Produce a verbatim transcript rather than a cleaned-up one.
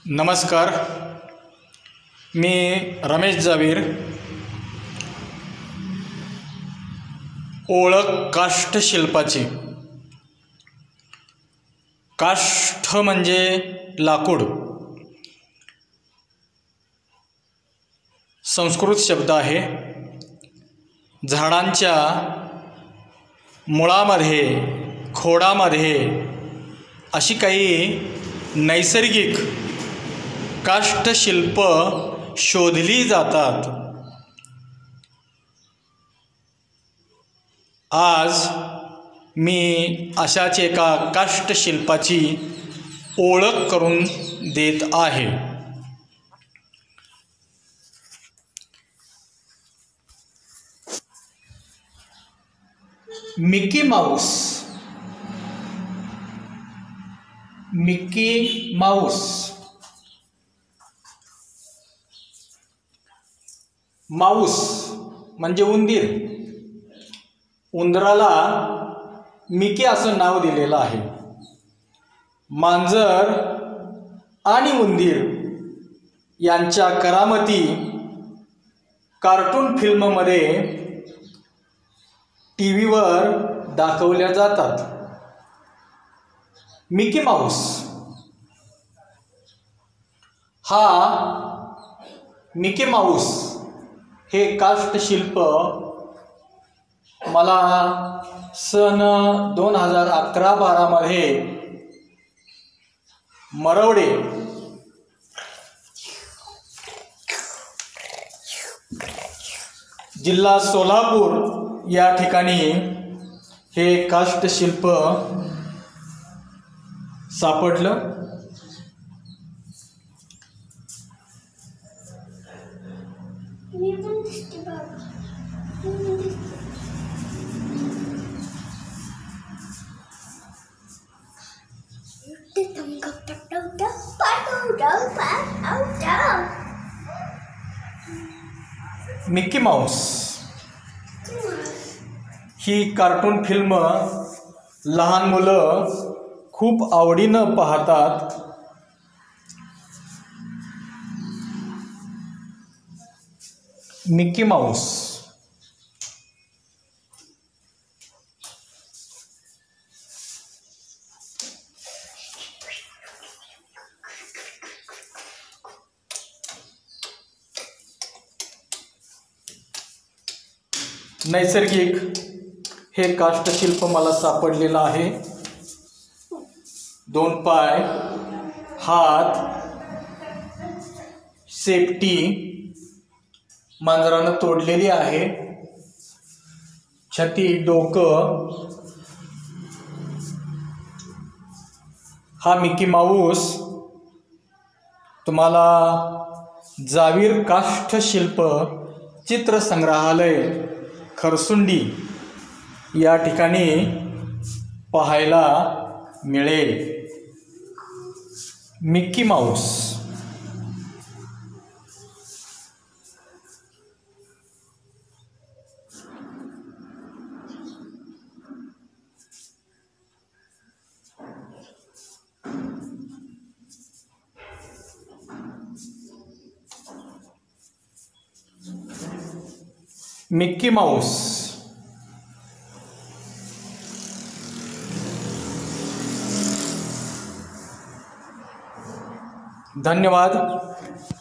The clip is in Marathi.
नमस्कार, मी रमेश जावीर. ओळख काष्ठशिल्पाची. काष्ठ म्हणजे लाकूड. संस्कृत शब्द आहे. झाडांच्या मुळामध्ये, खोडामध्ये अशी काही नैसर्गिक काष्ठशिल्प शोधली जातात. आज मी अशाच एका काष्ठशिल्पाची ओळख करून देत आहे. Mickey Mouse. Mickey Mouse. Mouse म्हणजे उंदीर. उंदराला मिकी असं नाव दिलेलं आहे. मांजर आणि उंदीर यांच्या करामती कार्टून फिल्ममध्ये टी व्हीवर दाखवल्या जातात. मिकी माऊस हा मिकी माऊस हे काष्ठशिल्प मला सन दोन हजार अकरा बारामध्ये मरवडे जिल्हा सोलापूर या ठिकाणी हे काष्ठशिल्प सापडलं. मिकी माऊस ही कार्टून फिल्म लहान मुलं खूप आवडीनं पाहतात. मिकी माऊस नैसर्गिक हे काष्ठशिल्प मला सापडलेलं आहे. दोन पाय, हात, शेपटी मांजरानं तोडलेली आहे. छाती, डोकं. हा मिकी माऊस तुम्हाला जावीर काष्ठशिल्प चित्रसंग्रहालय खरसुंडी या ठिकाणी पाहायला मिळेल. Mickey Mouse. Mickey Mouse. धन्यवाद.